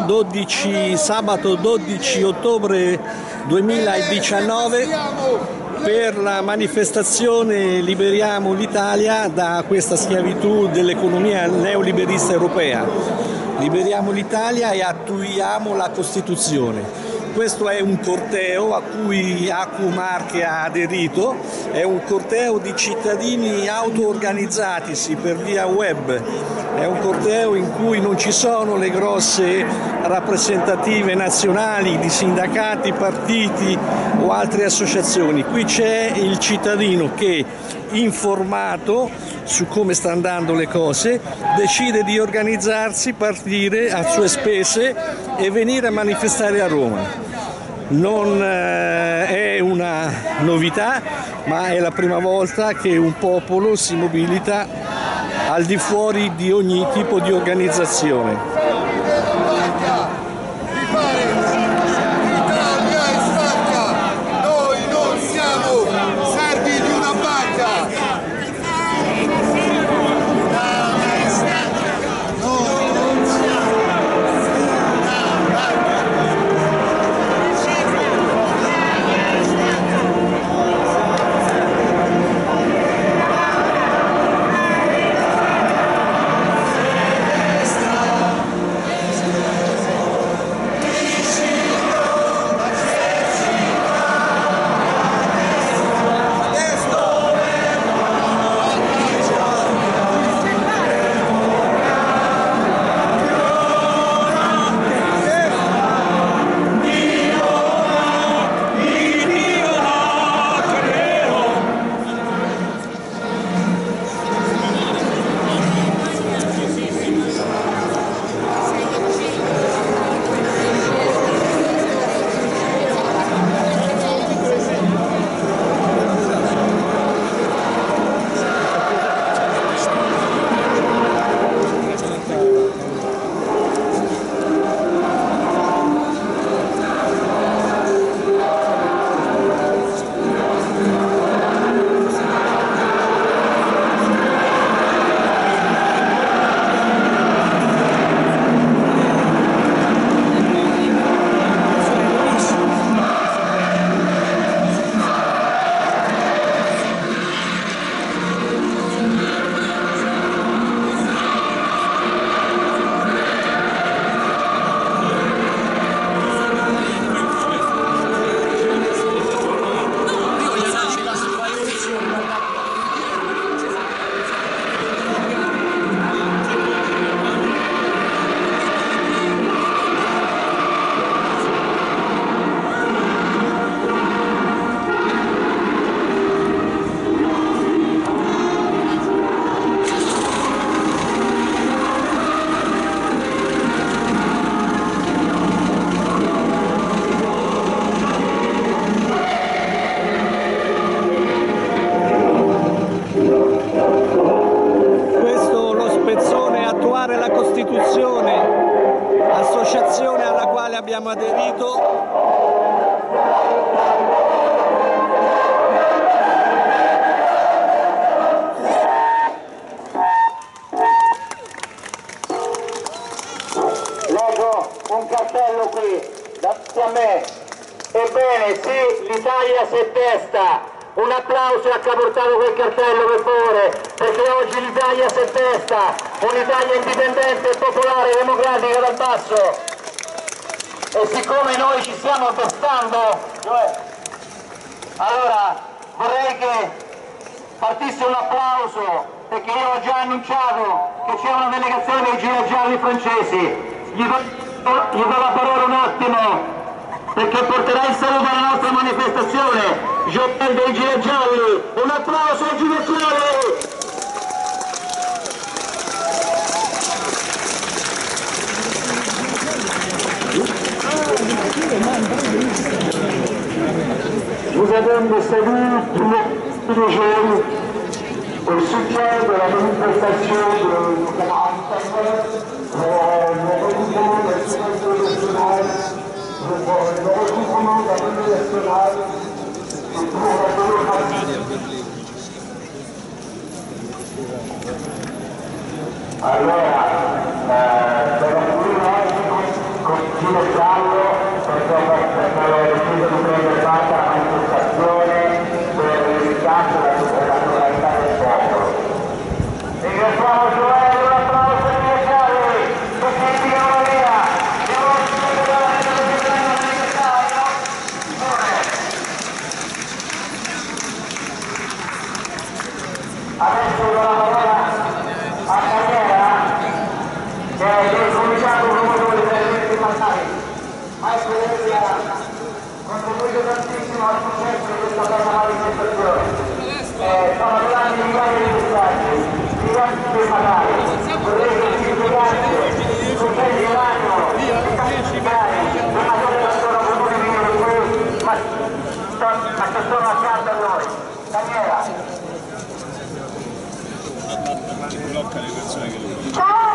sabato 12 ottobre 2019 per la manifestazione Liberiamo l'Italia da questa schiavitù dell'economia neoliberista europea. Liberiamo l'Italia e attuiamo la Costituzione. Questo è un corteo a cui Acu Marche ha aderito, è un corteo di cittadini auto-organizzatisi per via web, è un corteo in cui non ci sono le grosse rappresentative nazionali di sindacati, partiti o altre associazioni. Qui c'è il cittadino che, informato su come stanno andando le cose, decide di organizzarsi, partire a sue spese e venire a manifestare a Roma. Non è una novità, ma è la prima volta che un popolo si mobilita al di fuori di ogni tipo di organizzazione. La Costituzione, associazione alla quale abbiamo aderito. Leggo un cartello qui davanti a me. Ebbene sì, l'Italia si è testa. Un applauso a chi ha portato quel cartello, per favore, perché oggi l'Italia si è testa, un'Italia indipendente, popolare, democratica dal basso. E siccome noi ci stiamo testando, allora vorrei che partisse un applauso, perché io ho già annunciato che c'è una delegazione dei gialli francesi. Gli do la parola un attimo, perché porterà il saluto alla nostra manifestazione. Joël dei Gilet Gialli, un applauso ai Gilet Gialli! Nous avons salué tous les jours au soutien de la manifestation de nos camarades italiens, le regroupement de la Société nationale, le regroupement de la Monnaie nationale, et pour la démocratie. Allora, per la pagare. Vorrei che si spiegasse i consigli dell'anno, i capificari, la maggiore persona voluti venire qui, ma che sono accanto a noi. Daniela. Blocca le persone che lo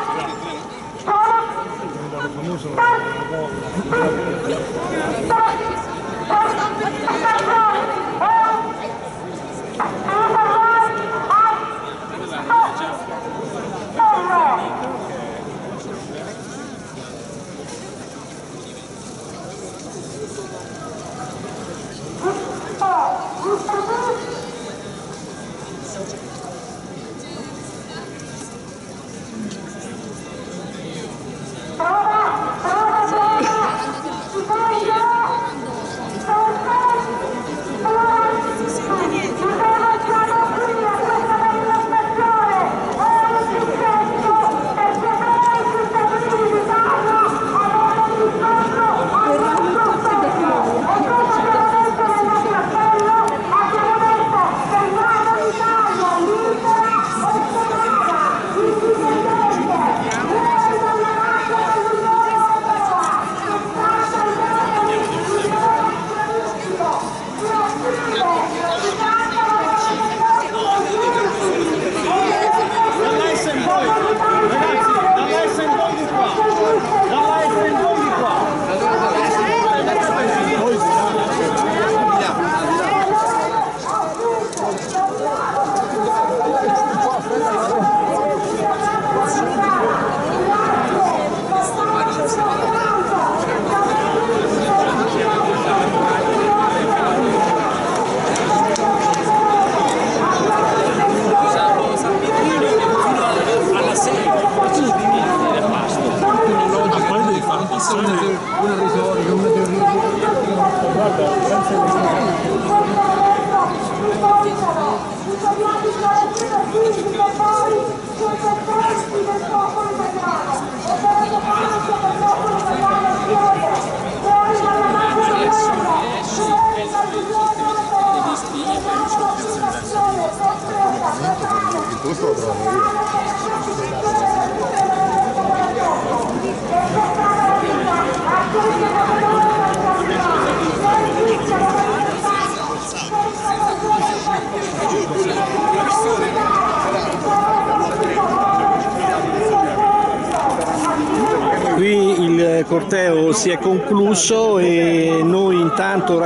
Qui il corteo si è concluso e noi intanto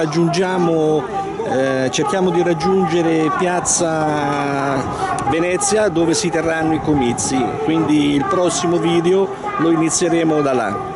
cerchiamo di raggiungere Piazza Venezia dove si terranno i comizi, quindi il prossimo video lo inizieremo da là.